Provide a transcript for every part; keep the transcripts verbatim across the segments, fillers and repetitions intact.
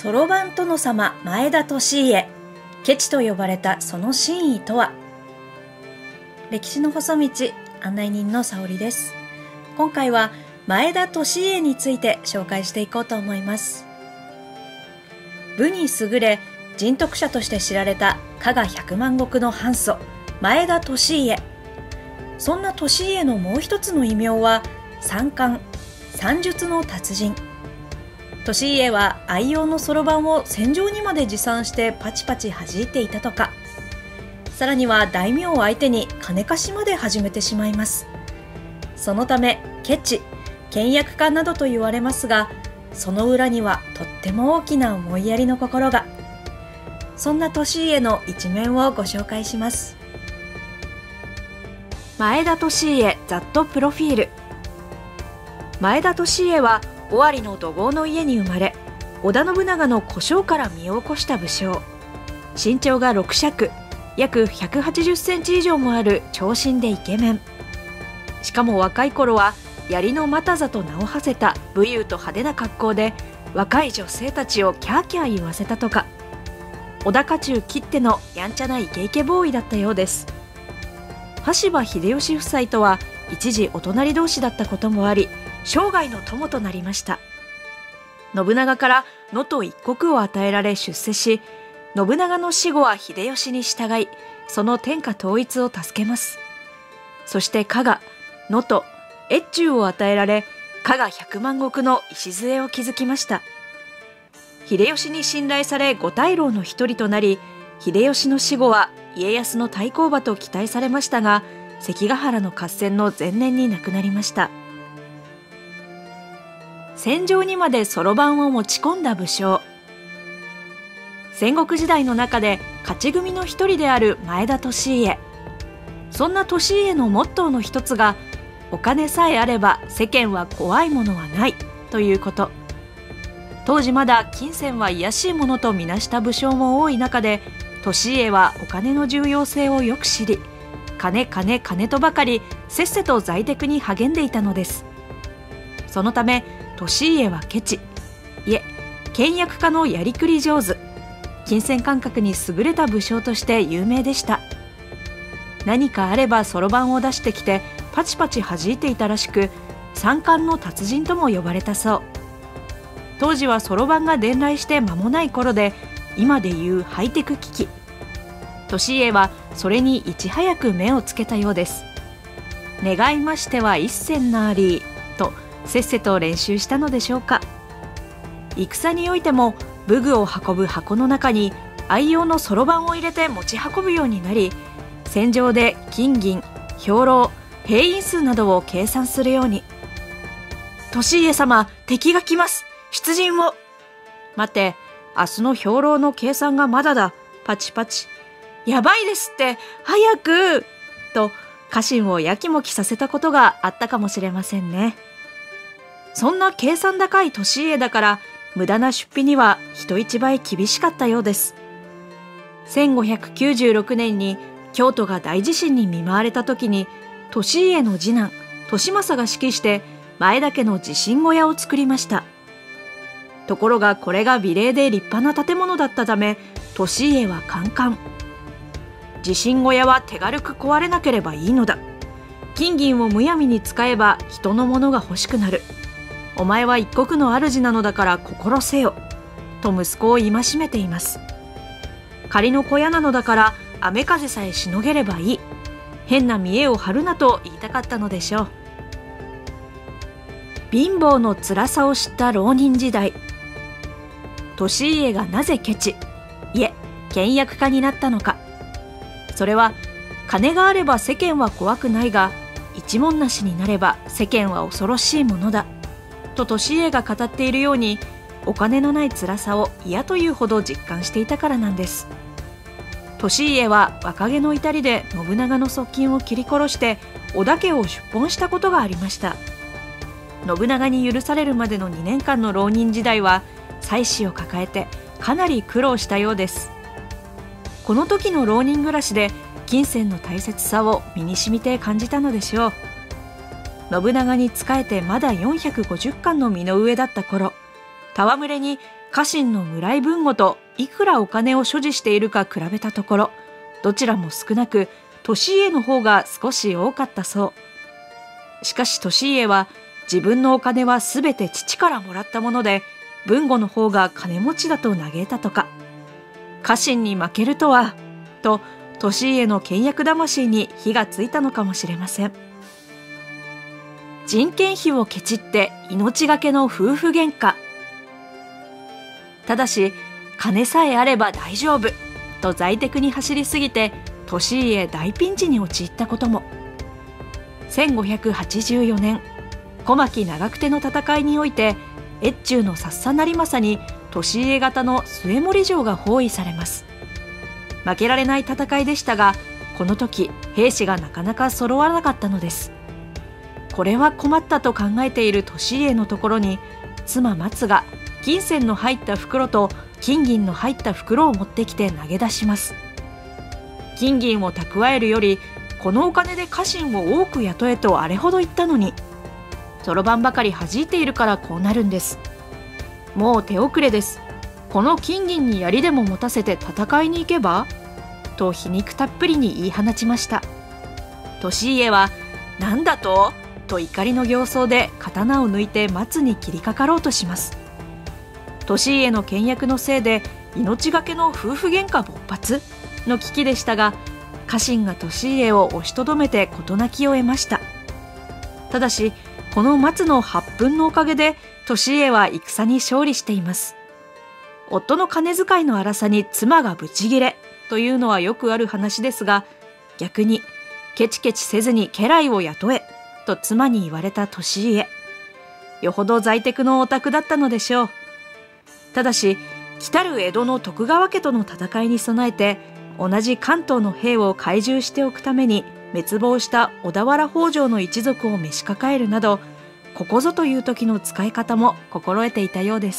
そろばん殿様前田利家、ケチと呼ばれたその真意とは。歴史の細道、案内人の沙織です。今回は前田利家について紹介していこうと思います。武に優れ、人徳者として知られた加賀百万石の藩祖前田利家。そんな利家のもう一つの異名は三冠、算術の達人。利家は愛用のそろばんを戦場にまで持参してパチパチ弾いていたとか。さらには大名を相手に金貸しまで始めてしまいます。そのためケチ、倹約家などと言われますが、その裏にはとっても大きな思いやりの心が。そんな利家の一面をご紹介します。前田利家ざっとプロフィール。前田利家は尾張の土豪の家に生まれ、織田信長の小姓から身を起こした武将。身長がろく尺、約ひゃくはちじゅっセンチ以上もある長身でイケメン。しかも若い頃は槍の又座と名を馳せた武勇と派手な格好で若い女性たちをキャーキャー言わせたとか。織田家中きってのやんちゃなイケイケボーイだったようです。羽柴秀吉夫妻とは一時お隣同士だったこともあり、生涯の友となりました。信長から能登一国を与えられ出世し、信長の死後は秀吉に従い、その天下統一を助けます。そして加賀、能登、越中を与えられ、加賀百万石の礎を築きました。秀吉に信頼され五大老の一人となり、秀吉の死後は家康の対抗馬と期待されましたが、関ヶ原の合戦の前年に亡くなりました。戦場にまでそろばんを持ち込んだ武将。戦国時代の中で勝ち組の一人である前田利家。そんな利家のモットーの一つが、お金さえあれば世間は怖いものはないということ。当時まだ金銭は卑しいものとみなした武将も多い中で、利家はお金の重要性をよく知り、金金金とばかりせっせと財テクに励んでいたのです。そのため利家はケチ、いえ倹約家のやりくり上手、金銭感覚に優れた武将として有名でした。何かあればそろばんを出してきてパチパチ弾いていたらしく、三冠の達人とも呼ばれたそう。当時はそろばんが伝来して間もない頃で、今でいうハイテク機器。利家はそれにいち早く目をつけたようです。願いましては一銭なりとせっせと練習したのでしょうか。戦においても武具を運ぶ箱の中に愛用のそろばんを入れて持ち運ぶようになり、戦場で金銀、兵糧、兵員数などを計算するように。利家様、敵が来ます。出陣を。待て、明日の兵糧の計算がまだだ。パチパチ。やばいですって、早くと家臣をやきもきさせたことがあったかもしれませんね。そんな計算高い利家だから、無駄な出費には人一倍厳しかったようです。せんごひゃくきゅうじゅうろくねんに京都が大地震に見舞われた時に、利家の次男利政が指揮して前田家の地震小屋を作りました。ところがこれが美麗で立派な建物だったため、利家はカンカン。地震小屋は手軽く壊れなければいいのだ。金銀をむやみに使えば人のものが欲しくなる。お前は一国の主なのだから心せよ。と息子を戒めています。仮の小屋なのだから雨風さえしのげればいい。変な見栄を張るなと言いたかったのでしょう。貧乏の辛さを知った浪人時代。利家がなぜケチ、いえ倹約家になったのか。それは金があれば世間は怖くないが、一文なしになれば世間は恐ろしいものだと利家が語っているように、お金のない辛さを嫌というほど実感していたからなんです。利家は若気の至りで信長の側近を切り殺して織田家を出奔したことがありました。信長に許されるまでのにねんかんの浪人時代は妻子を抱えてかなり苦労したようです。この時の浪人暮らしで金銭の大切さを身に染みて感じたのでしょう。信長に仕えてまだよんひゃくごじゅっかんの身の上だった頃、戯れに家臣の村井豊後といくらお金を所持しているか比べたところ、どちらも少なく利家の方が少し多かったそう。しかし利家は自分のお金はすべて父からもらったもので、豊後の方が金持ちだと嘆いたとか。家臣に負けるとはと利家の倹約魂に火がついたのかもしれません。人件費をケチって命がけの夫婦喧嘩。ただし金さえあれば大丈夫と財テクに走りすぎて利家大ピンチに陥ったことも。せんごひゃくはちじゅうよねん、小牧長久手の戦いにおいて越中のさっさ成政に利家方の末盛城が包囲されます。負けられない戦いでしたが、この時兵士がなかなか揃わなかったのです。これは困ったと考えている利家のところに、妻松が金銭の入った袋と金銀の入った袋を持ってきて投げ出します。金銀を蓄えるよりこのお金で家臣を多く雇えとあれほど言ったのに、そろばんばかり弾いているからこうなるんです。もう手遅れです。この金銀に槍でも持たせて戦いに行けばと皮肉たっぷりに言い放ちました。利家は何だとと怒りの形相で刀を抜いて松に切りかかろうとします。利家の倹約のせいで命がけの夫婦喧嘩勃発の危機でしたが、家臣が利家を押しとどめて事なきを得ました。ただしこの松の発憤のおかげで利家は戦に勝利しています。夫の金遣いの荒さに妻がブチギレというのはよくある話ですが、逆にケチケチせずに家来を雇えと妻に言われた利家。よほど財テクのオタクだったのでしょう。ただし来たる江戸の徳川家との戦いに備えて同じ関東の兵を懐柔しておくために滅亡した小田原北条の一族を召し抱えるなど、ここぞという時の使い方も心得ていたようです。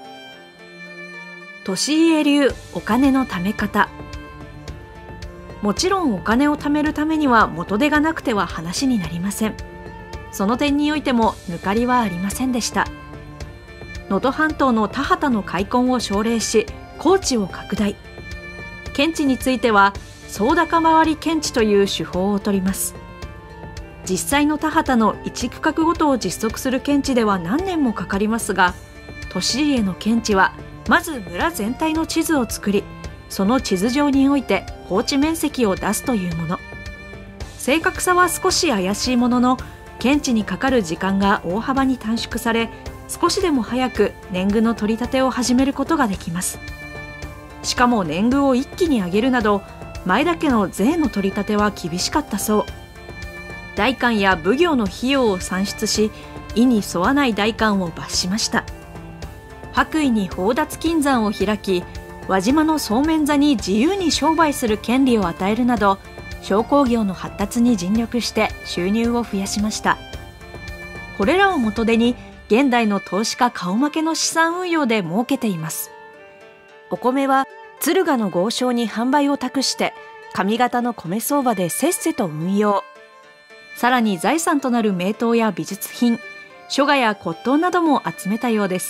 利家流お金の貯め方。もちろんお金を貯めるためには元手がなくては話になりません。その点においても抜かりはありませんでした。能登半島の田畑の開墾を奨励し耕地を拡大。検地については総高回り検地という手法をとります。実際の田畑の一区画ごとを実測する検地では何年もかかりますが、利家の検地はまず村全体の地図を作り、その地図上において耕地面積を出すというもの。正確さは少し怪しいものの、検地にかかる時間が大幅に短縮され、少しでも早く年貢の取り立てを始めることができます。しかも年貢を一気に上げるなど、前田家の税の取り立ては厳しかったそう。代官や奉行の費用を算出し、意に沿わない代官を罰しました。白衣に宝奪金山を開き、輪島の総面座に自由に商売する権利を与えるなど、商工業の発達に尽力して収入を増やしました。これらを元手に現代の投資家顔負けの資産運用で儲けています。お米は敦賀の豪商に販売を託して上方の米相場でせっせと運用。さらに財産となる名刀や美術品、書画や骨董なども集めたようです。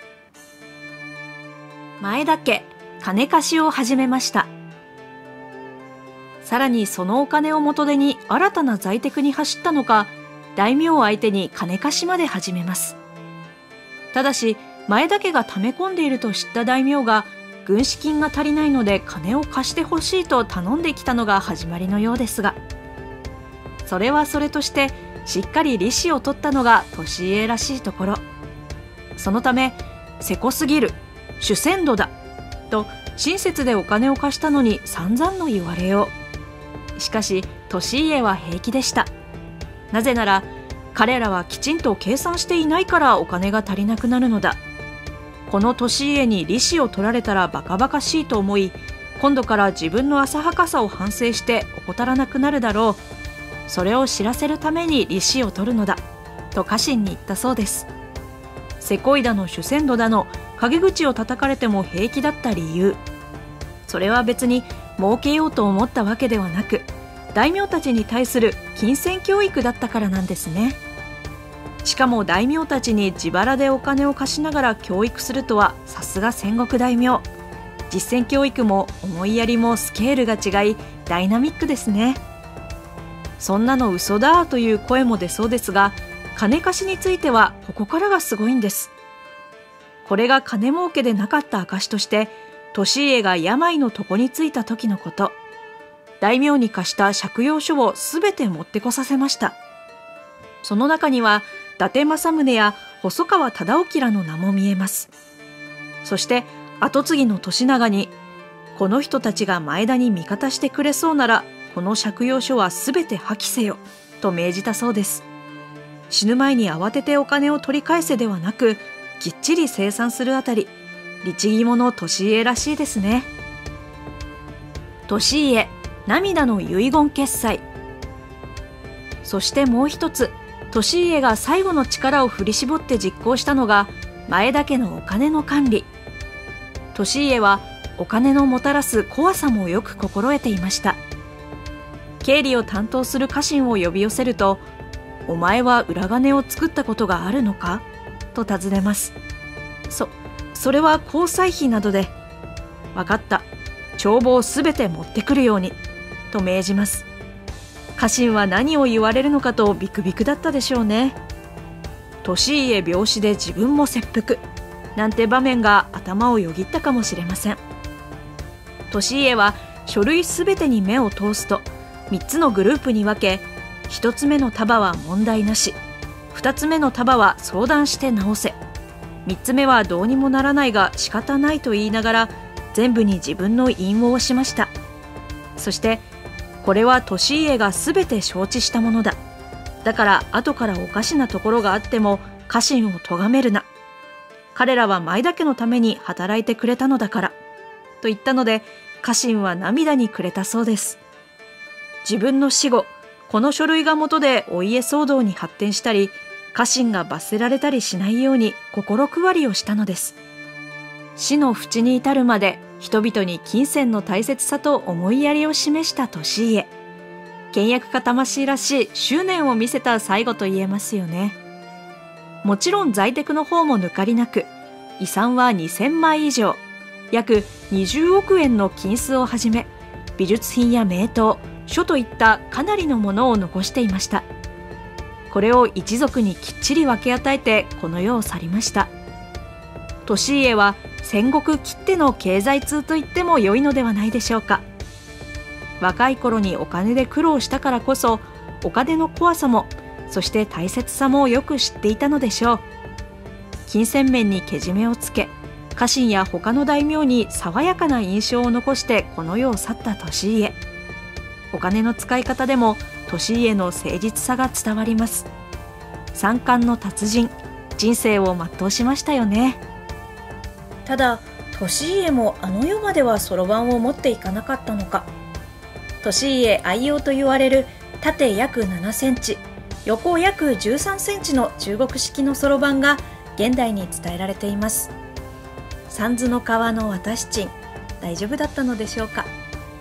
前田家、金貸しを始めました。さらにそのお金を元手に新たな財テクに走ったのか、大名相手に金貸しまで始めます。ただし前田家が溜め込んでいると知った大名が、軍資金が足りないので金を貸してほしいと頼んできたのが始まりのようですが、それはそれとしてしっかり利子を取ったのが利家らしいところ。そのためせこすぎる、主戦度だと親切でお金を貸したのに散々の言われよう。しかし利家は平気でした。なぜなら彼らはきちんと計算していないからお金が足りなくなるのだ。この利家に利子を取られたらバカバカしいと思い、今度から自分の浅はかさを反省して怠らなくなるだろう。それを知らせるために利子を取るのだと家臣に言ったそうです。せこいだの主戦度だの陰口を叩かれても平気だった理由、それは別に儲けようと思ったわけではなく、大名たちに対する金銭教育だったからなんですね。 しかも大名たちに自腹でお金を貸しながら教育するとはさすが戦国大名。実践教育も思いやりもスケールが違いダイナミックですね。そんなの嘘だという声も出そうですが、金貸しについてはここからがすごいんです。これが金儲けでなかった証として、利家が病の床についた時のこと、大名に貸した借用書をすべて持ってこさせました。その中には伊達政宗や細川忠興らの名も見えます。そして跡継ぎの利長に、この人たちが前田に味方してくれそうならこの借用書はすべて破棄せよと命じたそうです。死ぬ前に慌ててお金を取り返せではなく、きっちり清算するあたり、律儀者利家らしいですね。利家、涙の遺言決済。そしてもう一つ、利家が最後の力を振り絞って実行したのが前田家のお金の管理。利家はお金のもたらす怖さもよく心得ていました。経理を担当する家臣を呼び寄せると、お前は裏金を作ったことがあるのかと尋ねます。そ、それは交際費などで。わかった。帳簿をすべて持ってくるように。と命じます。家臣は何を言われるのかとビクビクだったでしょうね。利家病死で自分も切腹。なんて場面が頭をよぎったかもしれません。利家は書類すべてに目を通すと、みっつのグループに分け、ひとつめの束は問題なし、ふたつめの束は相談して直せ、みっつめはどうにもならないが仕方ないと言いながら全部に自分の引用をしました。そしてこれは利家がすべて承知したものだ。だから後からおかしなところがあっても家臣を咎めるな。彼らは前田家のために働いてくれたのだからと言ったので、家臣は涙に暮れたそうです。自分の死後、この書類が元でお家騒動に発展したり、家臣が罰せられたりしないように心配りをしたのです。死の淵に至るまで人々に金銭の大切さと思いやりを示した利家。倹約家魂らしい執念を見せた最後と言えますよね。もちろん在宅の方も抜かりなく、遺産はにせんまい以上、約にじゅうおくえんの金子をはじめ、美術品や名刀、書といったかなりのものを残していました。これを一族にきっちり分け与えてこの世を去りました。利家は戦国きっての経済通と言っても良いのではないでしょうか。若い頃にお金で苦労したからこそ、お金の怖さも、そして大切さもよく知っていたのでしょう。金銭面にけじめをつけ、家臣や他の大名に爽やかな印象を残してこの世を去った利家。お金の使い方でも利家の誠実さが伝わります。三冠の達人、人生を全うしましたよね。ただ利家もあの世まではそろばんを持っていかなかったのか。利家愛用と言われる縦約ななセンチ、横約じゅうさんセンチの中国式のそろばんが現代に伝えられています。三途の川の渡し賃、大丈夫だったのでしょうか。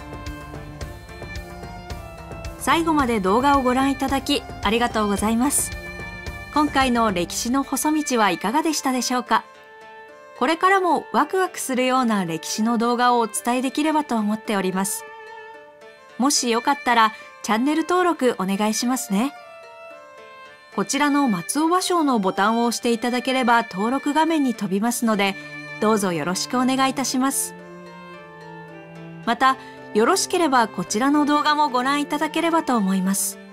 最後まで動画をご覧いただきありがとうございます。今回の歴史の細道はいかがでしたでしょうか。これからもワクワクするような歴史の動画をお伝えできればと思っております。もしよかったらチャンネル登録お願いしますね。こちらの松尾芭蕉のボタンを押していただければ登録画面に飛びますので、どうぞよろしくお願いいたします。また、よろしければこちらの動画もご覧いただければと思います。